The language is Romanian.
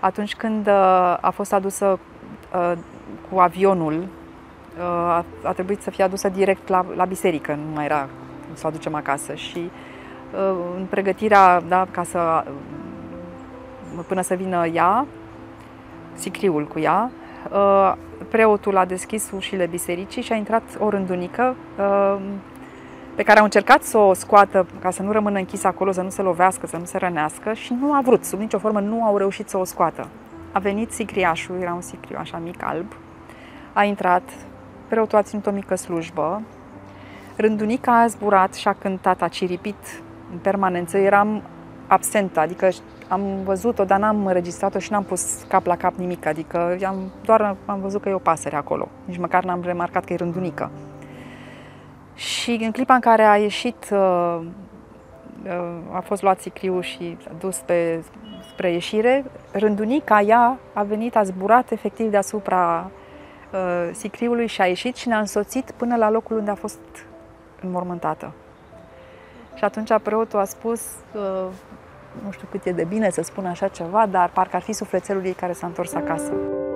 Atunci când a fost adusă cu avionul, a trebuit să fie adusă direct la biserică, nu mai era să o aducem acasă. Și în pregătirea, da, până să vină ea, sicriul cu ea, preotul a deschis ușile bisericii și a intrat o rândunică pe care au încercat să o scoată ca să nu rămână închisă acolo, să nu se lovească, să nu se rănească, și nu a vrut, sub nicio formă nu au reușit să o scoată. A venit sicriașul, era un sicriu așa mic, alb, a intrat, preotul a ținut o mică slujbă, rândunica a zburat și a cântat, a ciripit în permanență. Eu eram absentă, adică am văzut-o, dar n-am înregistrat-o și n-am pus cap la cap nimic, adică doar am văzut că e o pasăre acolo, nici măcar n-am remarcat că e rândunică. Și în clipa în care a ieșit, a fost luat sicriul și dus spre ieșire, rândunica, ea a venit, a zburat efectiv deasupra sicriului și a ieșit și ne-a însoțit până la locul unde a fost înmormântată. Și atunci preotul a spus, nu știu cât e de bine să spun așa ceva, dar parcă ar fi sufletelul ei care s-a întors acasă.